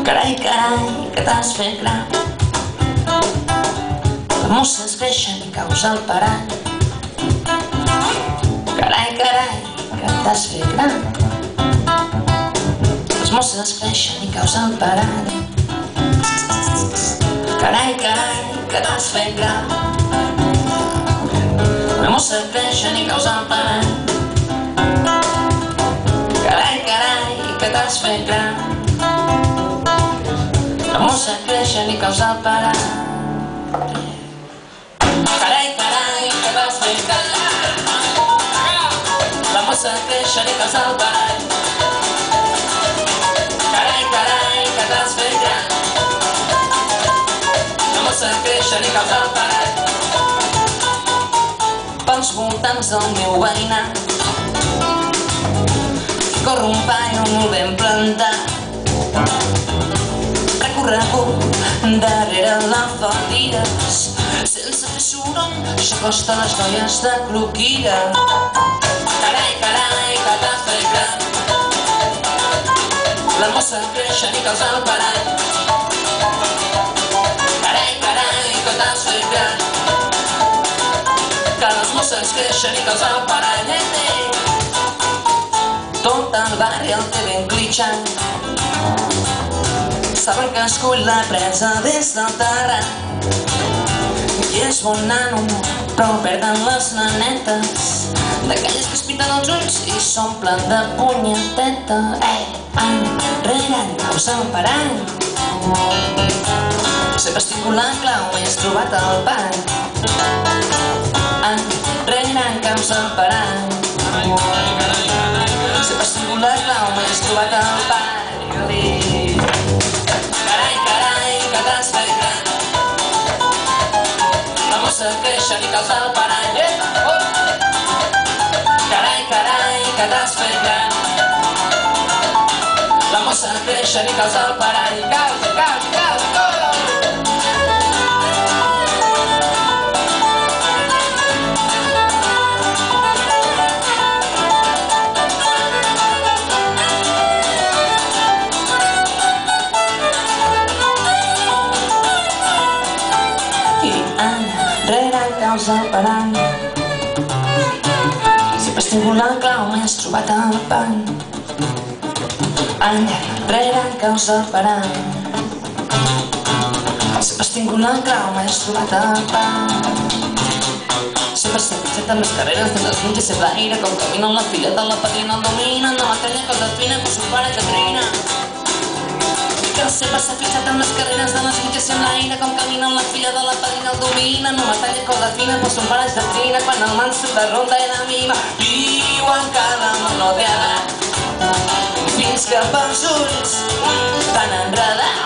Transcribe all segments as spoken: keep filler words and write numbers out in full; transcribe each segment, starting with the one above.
Carai, carai, que t'has fet gran. Les mosses creixen i caus al parany. Carai, carai, que t'has fet gran. Les mosses creixen i caus al parany. Carai, carai, que t'has fet gran. Les mosses creixen i caus al parany. Carai, carai, que t'has fet gran. Les mosses creixen i caus al parany. Carai, carai, que t'has fet gran. Les mosses creixen i caus al parany. Carai, carai, que t'has fet gran. Les mosses creixen i caus al parany. Pels voltants del meu veïnat corre un paio molt ben plantat, recorregut darrere la faldilles, sense fer soroll s'acosta a les noies de cloquilla. Carai, carai, que t'has fet gran. Les mosses creixen i caus al parany. Carai, carai, que t'has fet gran. Que les mosses creixen i caus al parany. Tot el barri el té ben clitxat. Saben que escull la presa des del terrat. I és bon nano, però perden les nanetes, d'aquelles que es pinten els ulls i s'omplen de punyeteta. Eh, enrere, caus al parany. Sempre estic la clau, m'has trobat al pany. Enrere, caus al parany. Sempre estic la clau, m'has trobat al pany. Carai, carai, que t'has fet gran. Les mosses creixen i caus al parany. Carai, carai, que t'has fet gran. Les mosses creixen i caus al parany. Caus, caus, caus, caus. Caus al parany. Sempre has tingut la clau, m'has trobat al pany. Enrere, caus al parany. Sempre has tingut la clau, m'has trobat al pany. Sempre s'ha fixat amb les carreres de les mitges i l'aire, com camina la filla de la padrina, el domina, no m'atalla com la fina, com son pare Catrina. Que sempre s'ha fixat amb les carreres de les mitges i l'aire, com camina la filla de la padrina, el domina, no m'atalla corda fina, però son pare Catrina, quan el manso de ronda era mima. Diuen que l'amor no té edat, fins que pels ulls t'han enredat.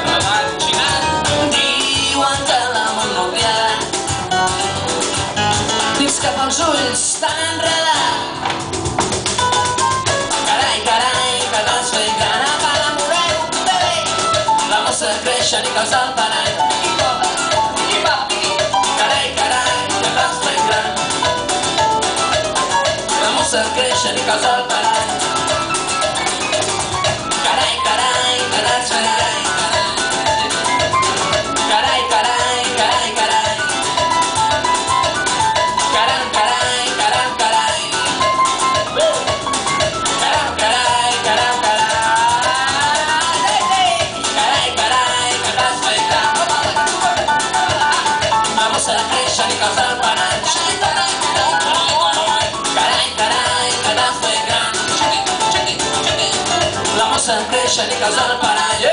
Diuen que l'amor no té edat, fins que pels ulls t'han enredat. Carai, carai, que t'has fet gran. Les mosses creixen i caus al parany. Carai, carai, que t'has fet gran. Les mosses creixen i caus al parany. Carai, carai, que t'has fet gran. Carai, carai, carai, carai. Caram, carai, caram, carai. Caram, carai, caram, carai. Creixen i caus al parany. Carai, carai, que t'has fet gran. Les mosses creixen i caus al parany.